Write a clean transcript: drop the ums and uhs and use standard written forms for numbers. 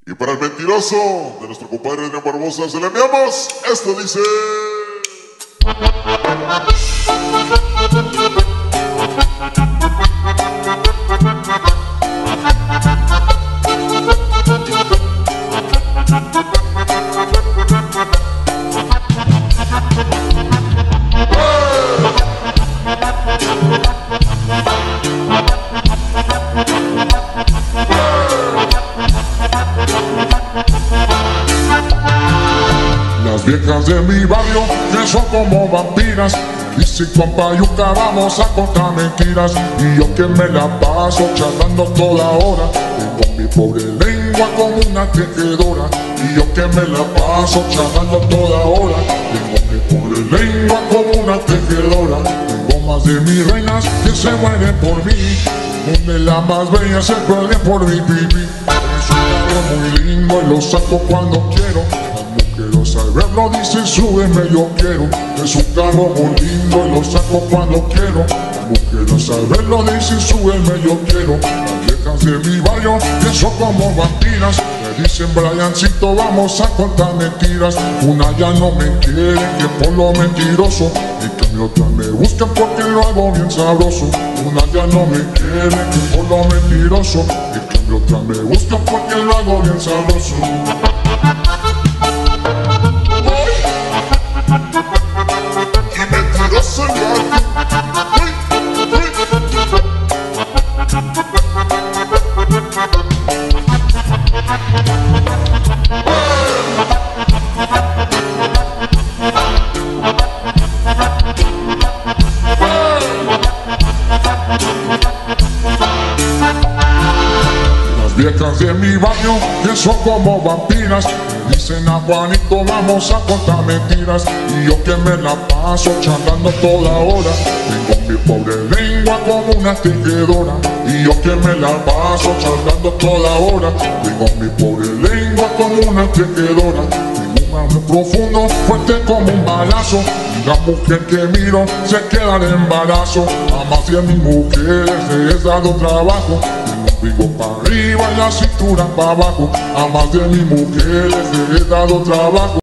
Y para el mentiroso de nuestro compadre Adrián Barbosa se le enviamos. Esto dice... Las viejas de mi barrio que son como vampiras dicen compa yuca vamos a contar mentiras. Y yo que me la paso charlando toda hora, tengo mi pobre lengua como una tejedora. Y yo que me la paso charlando toda hora, tengo mi pobre lengua como una tejedora. Tengo más de mis reinas que se mueren por mí, donde la más bella se pierde por mi pipí. Es un carro muy lindo y lo saco cuando quiero. Quiero saberlo, dice súbeme, yo quiero. Es un carro muy lindo y lo saco cuando quiero. Como quiero saberlo, dice súbeme, yo quiero. Las viejas de mi barrio que son como vampiras me dicen Briancito vamos a contar mentiras. Una ya no me quiere que por lo mentiroso, en cambio otra me buscan porque lo hago bien sabroso. Una ya no me quiere que por lo mentiroso, en cambio otra me buscan porque lo hago bien sabroso. Las viejas de mi barrio que son como vampiras me dicen a Juanito vamos a contar mentiras. Y yo que me la paso charlando toda hora, tengo mi pobre lengua como una tejedora. Y yo que me la paso charlando toda hora, tengo mi pobre lengua como una tejedora. Tengo un mano profundo, fuerte como un balazo, y la mujer que miro se queda en embarazo. A más de mis mujeres les he dado trabajo, digo para arriba y la cintura para abajo. A más de mis mujeres les he dado trabajo.